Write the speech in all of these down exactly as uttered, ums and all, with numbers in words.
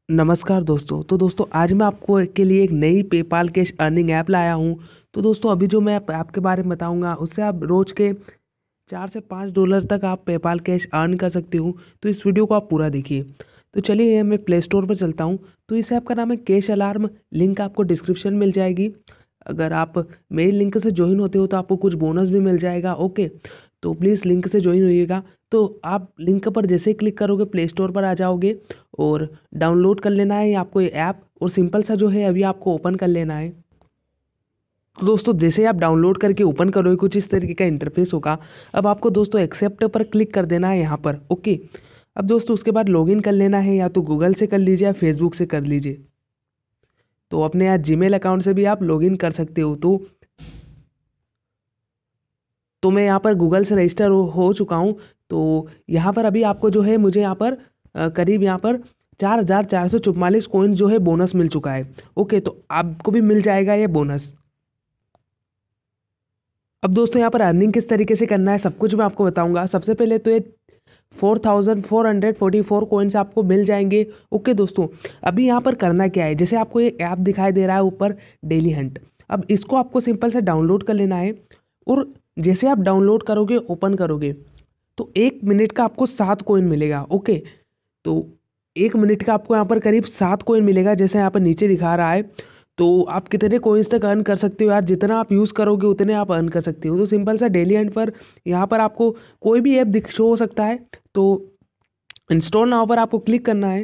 नमस्कार दोस्तों। तो दोस्तों आज मैं आपको के लिए एक नई पेपाल कैश अर्निंग ऐप लाया हूँ। तो दोस्तों अभी जो मैं आप- आपके बारे में बताऊँगा उससे आप रोज़ के चार से पाँच डॉलर तक आप पेपाल कैश अर्न कर सकते हो। तो इस वीडियो को आप पूरा देखिए। तो चलिए मैं प्ले स्टोर पर चलता हूँ। तो इस ऐप का नाम है कैश अलार्म। लिंक आपको डिस्क्रिप्शन मिल जाएगी। अगर आप मेरी लिंक से ज्वाइन होते हो तो आपको कुछ बोनस भी मिल जाएगा। ओके, तो प्लीज़ लिंक से ज्वाइन होइएगा। तो आप लिंक पर जैसे ही क्लिक करोगे प्ले स्टोर पर आ जाओगे और डाउनलोड कर लेना है आपको ये ऐप, और सिंपल सा जो है अभी आपको ओपन कर लेना है। तो दोस्तों जैसे ही आप डाउनलोड करके ओपन करोगे कुछ इस तरीके का इंटरफेस होगा। अब आपको दोस्तों एक्सेप्ट पर क्लिक कर देना है यहाँ पर। ओके, अब दोस्तों उसके बाद लॉगिन कर लेना है, या तो गूगल से कर लीजिए या फेसबुक से कर लीजिए। तो अपने यहाँ जीमेल अकाउंट से भी आप लॉगिन कर सकते हो। तो तो मैं यहाँ पर गूगल से रजिस्टर हो, हो चुका हूँ। तो यहाँ पर अभी आपको जो है मुझे यहाँ पर अ, करीब यहाँ पर चार हज़ार चार सौ चौवालीस कोइन जो है बोनस मिल चुका है। ओके, तो आपको भी मिल जाएगा ये बोनस। अब दोस्तों यहाँ पर अर्निंग किस तरीके से करना है सब कुछ मैं आपको बताऊंगा। सबसे पहले तो ये four thousand four hundred forty four coins आपको मिल जाएंगे। ओके दोस्तों, अभी यहाँ पर करना क्या है, जैसे आपको एक ऐप दिखाई दे रहा है ऊपर, डेली हंट। अब इसको आपको सिंपल से डाउनलोड कर लेना है, और जैसे आप डाउनलोड करोगे ओपन करोगे तो एक मिनट का आपको सात कोइन मिलेगा। ओके, तो एक मिनट का आपको यहाँ पर करीब सात कोइन मिलेगा, जैसे यहाँ पर नीचे दिखा रहा है। तो आप कितने कोइंस तक अर्न कर सकते हो यार, जितना आप यूज़ करोगे उतने आप अर्न कर सकते हो। तो सिंपल सा डेली हंट पर यहाँ पर आपको कोई भी ऐप दिख शो हो सकता है। तो इंस्टॉल नाउ पर आपको क्लिक करना है।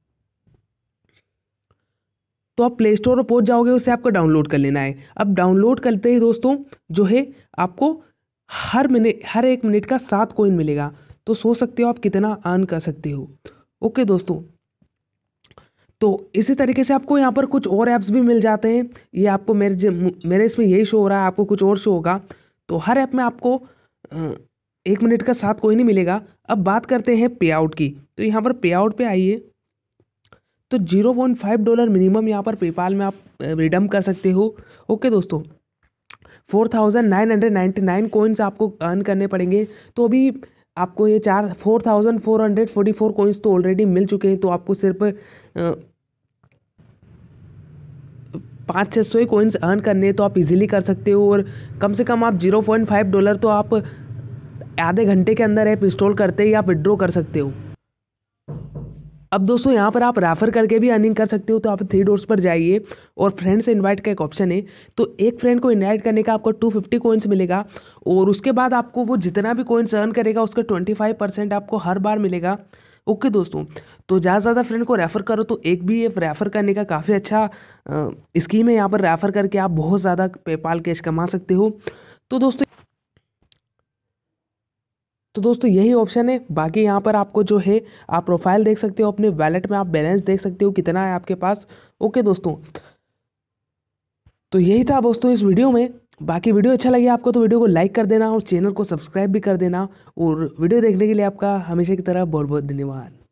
तो आप प्ले स्टोर पर पहुँच जाओगे, उसे आपको डाउनलोड कर लेना है। अब डाउनलोड करते ही दोस्तों जो है आपको हर मिनट हर एक मिनट का सात कोइन मिलेगा। तो सोच सकते हो आप कितना अर्न कर सकते हो। ओके दोस्तों, तो इसी तरीके से आपको यहाँ पर कुछ और ऐप्स भी मिल जाते हैं। ये आपको मेरे ज- मेरे इसमें यही शो हो रहा है, आपको कुछ और शो होगा। तो हर ऐप में आपको अ, एक मिनट का सात कोई नहीं मिलेगा। अब बात करते हैं पे आउट की। तो यहाँ पर पे आउट पे आइए। तो zero point five dollar minimum यहाँ पर पेपाल में आप रिडम कर सकते हो। ओके दोस्तों, four thousand nine hundred ninety nine coins आपको अर्न करने पड़ेंगे। तो अभी आपको ये चार four thousand four hundred forty four coins तो ऑलरेडी मिल चुके हैं। तो आपको सिर्फ अ, पाँच छः सौ ही कोइंस अर्न करने हैं, तो आप इजीली कर सकते हो। और कम से कम आप जीरो पॉइंट फाइव डॉलर तो आप आधे घंटे के अंदर ऐप इंस्टॉल करते ही आप विड्रॉ कर सकते हो। अब दोस्तों यहाँ पर आप रेफर करके भी अर्निंग कर सकते हो। तो आप थ्री डॉट्स पर जाइए और फ्रेंड से इनवाइट का एक ऑप्शन है। तो एक फ्रेंड को इनवाइट करने का आपको टू फिफ्टी कोइंस मिलेगा, और उसके बाद आपको वो जितना भी कोइंस अर्न करेगा उसका ट्वेंटी फाइव परसेंट आपको हर बार मिलेगा। ओके दोस्तों, तो ज़्यादा से ज़्यादा फ्रेंड को रेफ़र करो। तो एक भी ये रेफ़र करने का काफ़ी अच्छा स्कीम है। यहाँ पर रेफ़र करके आप बहुत ज़्यादा पेपाल कैश कमा सकते हो। तो दोस्तों तो दोस्तों यही ऑप्शन है। बाकी यहाँ पर आपको जो है आप प्रोफाइल देख सकते हो, अपने वैलेट में आप बैलेंस देख सकते हो कितना है आपके पास। ओके दोस्तों, तो यही था दोस्तों इस वीडियो में। बाकी वीडियो अच्छा लगे आपको तो वीडियो को लाइक कर देना और चैनल को सब्सक्राइब भी कर देना। और वीडियो देखने के लिए आपका हमेशा की तरह बहुत बहुत धन्यवाद।